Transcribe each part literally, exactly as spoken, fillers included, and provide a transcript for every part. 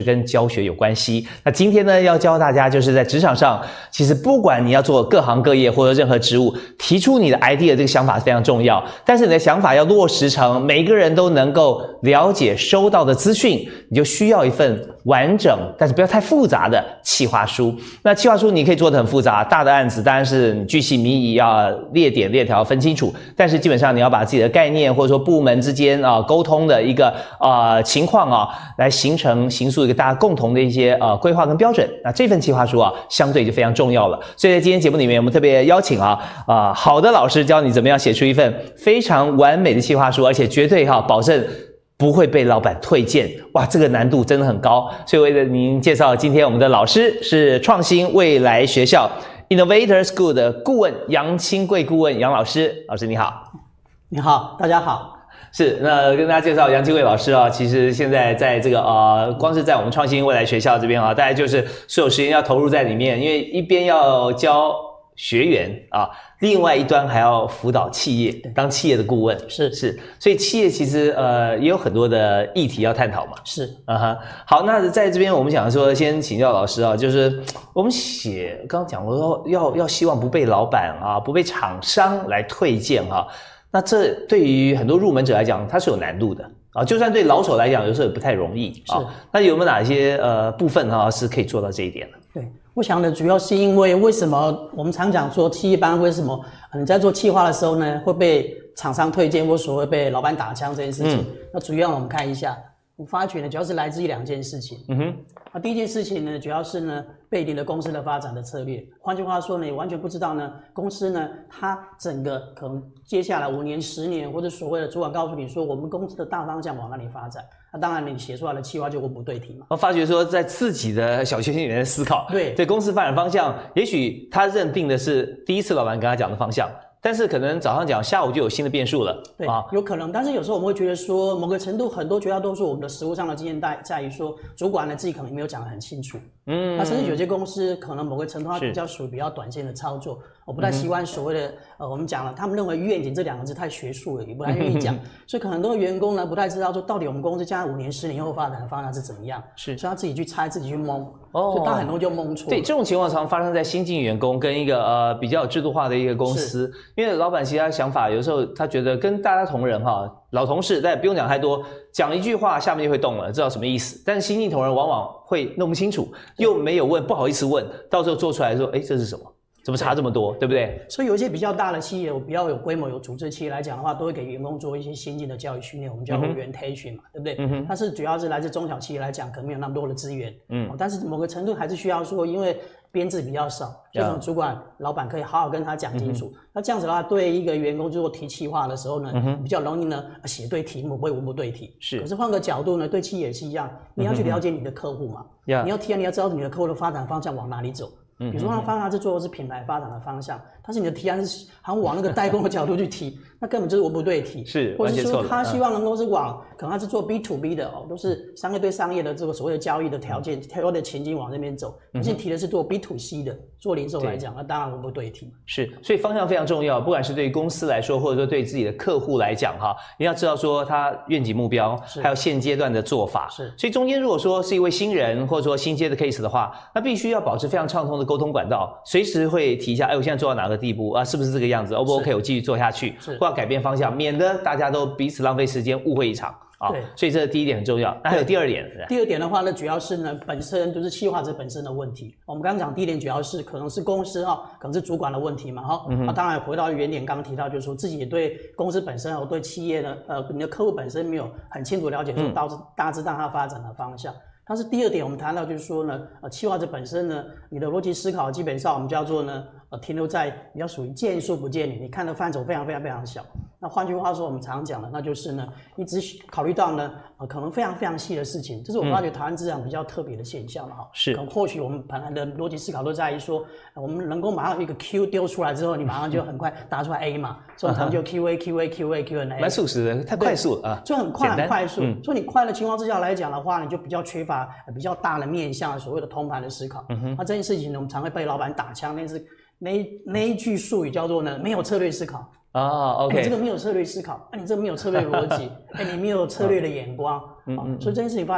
跟教学有关系。那今天呢，要教大家就是在职场上，其实不管你要做各行各业或者任何职务，提出你的 idea 这个想法是非常重要，但是你的想法要落实成每个人都能够了解收到的资讯，你就需要一份完整但是不要太复杂的企划书。那企划书你可以做得很复杂，大的案子当然是你巨细靡遗，要列点列条分清楚，但是基本上你要把自己的概念或者说部门之间啊沟通的一个呃情况啊，来形成形塑一个大家共同的一些呃规划跟标准。那这份企划书啊，相对就非常重要了。所以在今天节目里面，我们特别邀请啊啊、呃、好的老师教你怎么样写出一份非常完美的企划书，而且绝对哈、啊、保证不会被老板退件。哇，这个难度真的很高。所以为了您介绍，今天我们的老师是创新未来学校 Innovator School 的顾问杨清贵顾问杨老师。老师你好。 你好，大家好。 是，那跟大家介绍杨清贵老师啊，其实现在在这个呃，光是在我们创新未来学校这边啊，大概就是所有时间要投入在里面，因为一边要教学员啊，另外一端还要辅导企业，当企业的顾问。 是是，所以企业其实呃也有很多的议题要探讨嘛。 是， 啊哈。好，那在这边我们想说，先请教老师啊，就是我们写刚刚讲过说要要希望不被老板啊，不被厂商来退件哈、啊。那这对于很多入门者来讲，它是有难度的啊，就算对老手来讲，有时候也不太容易啊。那有没有哪些呃部分哈、啊、是可以做到这一点的？ 对，我想呢，主要是因为为什么我们常讲说企业班为什么你在做企划的时候呢，会被厂商推荐或所谓被老板打枪这件事情？嗯、那主要我们看一下，我发觉呢，主要是来自于两件事情。嗯哼，那第一件事情呢，主要是呢背离了公司的发展的策略。换句话说呢，你完全不知道呢，公司呢它整个可能接下来五年、十年，或者所谓的主管告诉你说，我们公司的大方向往哪里发展。那当然，你写出来的企划就文不对题嘛。 我发觉说，在自己的小圈圈里面思考， 对对公司发展方向，也许他认定的是第一次老板跟他讲的方向。但是可能早上讲，下午就有新的变数了。 对啊， 有可能。但是有时候我们会觉得说，某个程度，很多绝大多数我们的实务上的经验在在于说，主管呢自己可能没有讲得很清楚。嗯，那甚至有些公司可能某个程度它比较属于比较短线的操作，我不太习惯所谓的、嗯、呃，我们讲了，他们认为愿景这两个字太学术了，也不太愿意讲，所以可能很多员工呢不太知道说到底我们公司将来五年、十年后发展的方向是怎么样，是，所以他自己去猜，自己去蒙。哦，所以他很多就蒙错。 对，这种情况常常发生在新进员工跟一个呃比较有制度化的一个公司，因为老板其实他想法有时候他觉得跟大家同仁哈，老同事，但不用讲太多，讲一句话下面就会动了，知道什么意思。但是新进同仁往往会弄不清楚，又没有问，不好意思问，到时候做出来说，哎，这是什么？怎么差这么多，对不对？ 所以有一些比较大的企业，比较有规模、有组织企业来讲的话，都会给员工做一些先进的教育训练，我们叫 orientation 嘛，嗯、对不对？嗯哼。但是主要是来自中小企业来讲，可能没有那么多的资源，嗯、哦。但是某个程度还是需要说，因为编制比较少，这种主管、老板可以好好跟他讲清楚。嗯、那这样子的话，对一个员工做提企划的时候呢，嗯、比较容易呢写对题目，不会文不对题。是。可是换个角度呢，对企业也是一样，你要去了解你的客户嘛，嗯、你要提案，你要知道你的客户的发展方向往哪里走。比如说，他方向是做的是品牌发展的方向，但是你的提案是好像往那个代工的角度去提，那根本就是文不对题。 是， 或者是说他希望能够是往，嗯、可能他是做 B to B 的哦，都是商业对商业的这个所谓的交易的条件、条的前景往那边走。可是你提的是做 B to C 的，做零售来讲，那当然文不对题。 是，所以方向非常重要，不管是对于公司来说，或者说对自己的客户来讲哈，你要知道说他愿景目标，还有现阶段的做法。是，所以中间如果说是一位新人，或者说新接的 case 的话，那必须要保持非常畅通的沟通管道。随时会提一下，哎，我现在做到哪个地步啊？是不是这个样子 ？O 不 OK？ 我继续做下去，或要改变方向，免得大家都彼此浪费时间，误会一场啊。对，所以这是第一点很重要。那还有第二点， 第二点的话呢，主要是呢本身就是企划者本身的问题。我们刚刚讲第一点，主要是可能是公司哈，可能是主管的问题嘛哈。嗯、那当然回到原点，刚刚提到就是说自己也对公司本身，或对企业呢，呃，你的客户本身没有很清楚了解，说大致大致上它发展的方向。但是第二点，我们谈到就是说呢，呃，企划者本身呢，你的逻辑思考基本上我们叫做呢，呃，停留在比较属于见树不见林，你看的范畴非常非常非常小。那换句话说，我们常讲的，那就是呢，你只考虑到呢，呃，可能非常非常细的事情，这是我发觉台湾职场比较特别的现象了哈。是。可能或许我们本来的逻辑思考都在于说，呃、我们能够马上一个 Q 丢出来之后，你马上就很快答出来 A 嘛，所以我们常就 Q A Q A Q A Q A。 蛮速食的，太快速了啊。 就很快很快速，嗯、所以你快的情况之下来讲的话，你就比较缺乏比较大的面向所谓的通盘的思考。嗯哼。那这件事情呢，我们常会被老板打枪，但是那那一句术语叫做呢，没有策略思考。 啊 ，OK，、欸、 你这个没有策略思考，哎、啊，你这个没有策略逻辑，哎、欸，你没有策略的眼光，嗯嗯、啊，所以这件事情发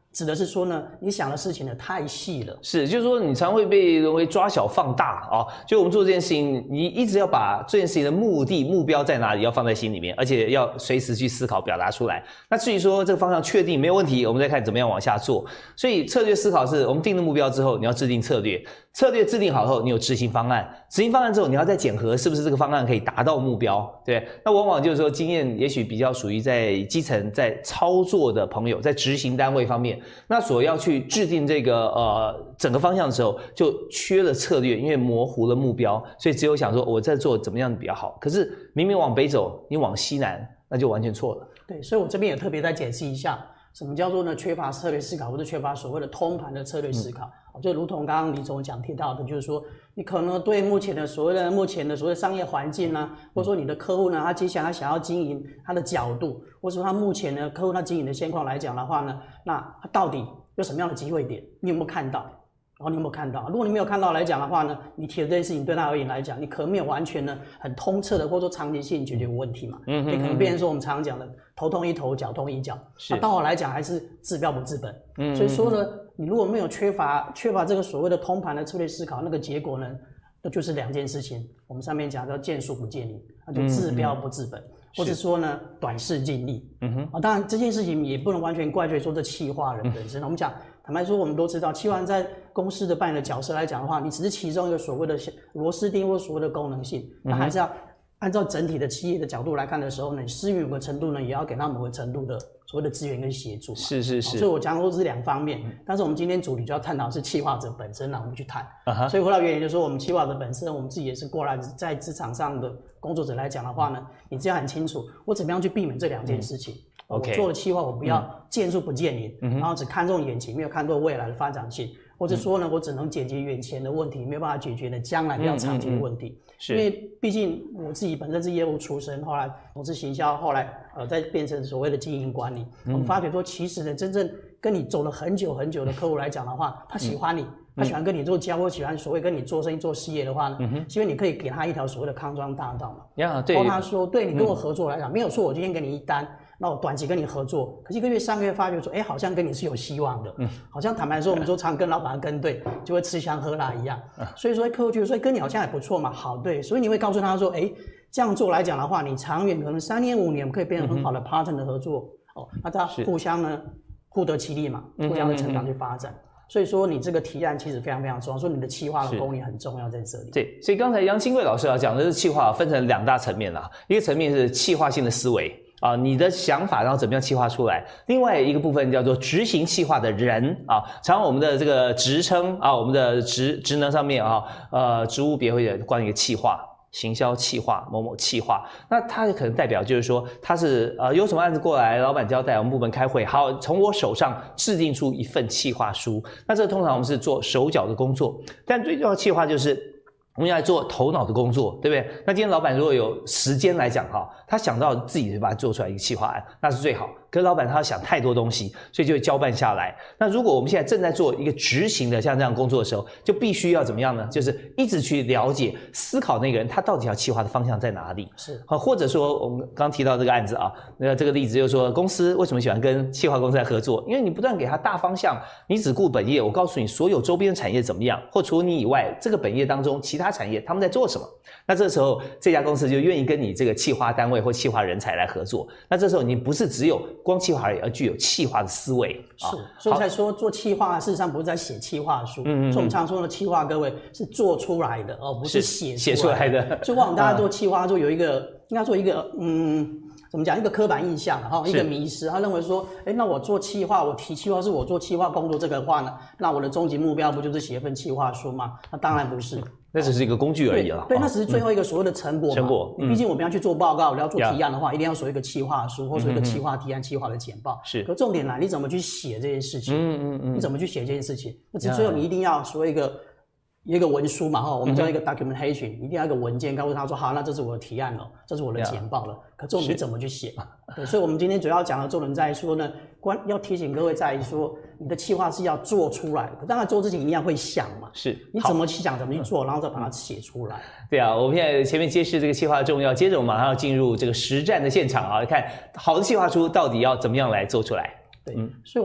指的是说呢，你想的事情呢太细了， 是，就是说你常会被认为抓小放大啊、哦。就我们做这件事情，你一直要把这件事情的目的、目标在哪里，要放在心里面，而且要随时去思考、表达出来。那至于说这个方向确定没有问题，我们再看怎么样往下做。所以策略思考是我们定了目标之后，你要制定策略，策略制定好后，你有执行方案，执行方案之后，你要再检核是不是这个方案可以达到目标，对。那往往就是说经验也许比较属于在基层、在操作的朋友，在执行单位方面。那所要去制定这个呃整个方向的时候，就缺了策略，因为模糊了目标，所以只有想说我在做怎么样比较好。可是明明往北走，你往西南，那就完全错了。 对，所以我这边也特别再解释一下，什么叫做呢缺乏策略思考，或者缺乏所谓的通盘的策略思考。嗯、就如同刚刚李总讲提到的，就是说你可能对目前的所谓的目前的所谓的商业环境呢、啊，或者说你的客户呢，他接下来想要经营他的角度，或者说他目前的客户他经营的现况来讲的话呢，那他到底有什么样的机会点？你有没有看到？然后你有没有看到？如果你没有看到来讲的话呢，你提的这件事情对他而言来讲，你可能没有完全的很通彻的，或者说长期性解决问题嘛。嗯，你可能变成说我们常常讲的头痛医头，脚痛医脚。是。那到我来讲还是治标不治本。嗯。所以说呢，你如果没有缺乏缺乏这个所谓的通盘的策略思考，那个结果呢，那就是两件事情。我们上面讲叫见树不见林，那就治标不治本。嗯或者说呢，短视近利。嗯哼。啊，当然这件事情也不能完全怪罪说这企划人本身。嗯、我们讲，坦白说，我们都知道，企划人在公司的扮演的角色来讲的话，你只是其中一个所谓的螺丝钉或所谓的功能性，那、嗯、还是要按照整体的企业的角度来看的时候呢，你施予某个程度呢，也要给他某个程度的所谓的资源跟协助。 是是是。 所以我讲说是两方面，但是我们今天主题就要探讨是企划者本身呢，我们去谈。Uh-huh. 所以回到原因，就是说我们企划者本身，我们自己也是过来在职场上的工作者来讲的话呢，你这样很清楚，我怎么样去避免这两件事情。嗯Okay. 我做的企划，我不要见树不见林，嗯、然后只看重眼前，没有看重未来的发展性，或者说呢，我只能解决眼前的问题，没有办法解决呢将来比较长期的问题。嗯嗯嗯因为毕竟我自己本身是业务出身，后来从事行销，后来呃再变成所谓的经营管理，嗯、我们发觉说，其实呢，真正跟你走了很久很久的客户来讲的话，他喜欢你。嗯他喜欢跟你做交互，喜欢所谓跟你做生意、做事业的话呢，嗯、因为你可以给他一条所谓的康庄大道嘛。呀，对。帮他说，对你跟我合作来讲，嗯、没有错，我今天给你一单，那我短期跟你合作，可是一个月、三个月发觉说，哎，好像跟你是有希望的。嗯。好像坦白说，我们说常跟老板跟对，就会吃香喝辣一样。嗯、所以说客户觉得说，跟你好像还不错嘛，好对，所以你会告诉他说，哎，这样做来讲的话，你长远可能三年五年可以变成很好的 partner 的合作。嗯、哦，那他互相呢互得其利嘛，互相的成长去发展。嗯嗯嗯所以说，你这个提案其实非常非常重要，说你的企划的功也很重要在这里。 对，所以刚才杨清贵老师要讲的是企划分成两大层面啦，一个层面是企划性的思维啊，你的想法然后怎么样企划出来；另外一个部分叫做执行企划的人啊，常常我们的这个职称啊，我们的职职能上面啊，呃，职务别会有关于一个企划。行销企划某某企划，那它可能代表就是说，它是呃有什么案子过来，老板交代我们部门开会，好，从我手上制定出一份企划书。那这通常我们是做手脚的工作，但最重要的企划就是我们要来做头脑的工作，对不对？那今天老板如果有时间来讲哈，他想到自己就把它做出来一个企划案，那是最好。可是老板他要想太多东西，所以就会交办下来。那如果我们现在正在做一个执行的像这样工作的时候，就必须要怎么样呢？就是一直去了解、思考那个人他到底要企划的方向在哪里。是啊，或者说我们刚刚提到这个案子啊，那这个例子就是说，公司为什么喜欢跟企划公司来合作？因为你不断给他大方向，你只顾本业，我告诉你所有周边的产业怎么样，或除了你以外，这个本业当中其他产业他们在做什么。那这时候这家公司就愿意跟你这个企划单位或企划人才来合作。那这时候你不是只有光企划而已，而具有企划的思维。 是，所以才说做企划，事实上不是在写企划书。嗯嗯。所以我们常说的企划，各位是做出来的，而不是写写出来的。 所以我们大家做企划，就有一个应该做一个嗯。怎么讲？一个刻板印象，哈，一个迷思。他认为说，哎，那我做企划，我提企划是我做企划工作这个话呢，那我的终极目标不就是写一份企划书吗？那当然不是， 那只是一个工具而已了。 对，对，那只是最后一个所谓的成果嘛。成果。嗯、毕竟我们要去做报告，我要做提案的话，一定要说一个企划书，或者说一个企划提案、企划的简报。是。可重点来，你怎么去写这件事情？嗯嗯嗯。你怎么去写这件事情？那只最后你一定要说一个。一个文书嘛，哈，我们叫一个 documentation，、嗯、一定要一个文件告诉他说，好，那这是我的提案了，这是我的简报了。Yeah. 可重点你怎么去写？对，所以我们今天主要讲的重点在于说呢，关要提醒各位在于说，你的企划是要做出来的。当然做之前一定要会想嘛，是，你怎么去想，怎么去做，然后再把它写出来。 对啊，我们现在前面揭示这个企划的重要，接着我们马上要进入这个实战的现场啊，看好的企划书到底要怎么样来做出来。 对，嗯，所以。